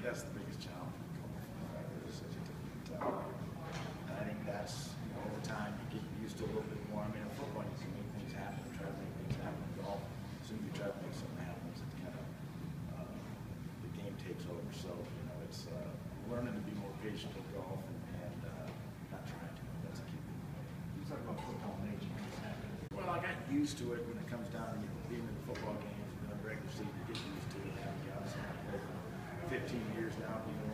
think that's the biggest challenge with golf. It's such a different mentality. And I think that's, over time, you get used to a little bit more. I mean, in football, you can make things happen, try to make things happen. In golf, as soon as you try to make something happen, it's kind of, the game takes over. So, it's learning to be more patient with golf and not trying to. That's a key thing. You talk about football nature. Well, I got used to it when it comes down to being in the football games, the regular season, you get used to it. I mean, obviously, I've played for 15 years now, even